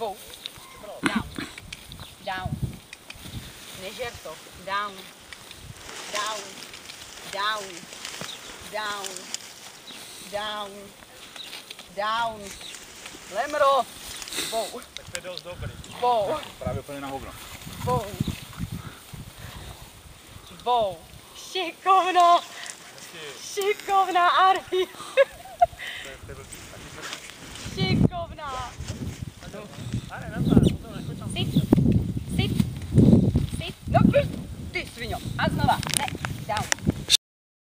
Bou. Down. Down. Nežer to. Down. Down. Down. Down. Down. Down. Lemro. Bou. Tak to je dost dobrý. Bou. Právě úplně na hovno. Bou. Bou. Šikovno. Šikovná Arvi. Šikovná. Ale na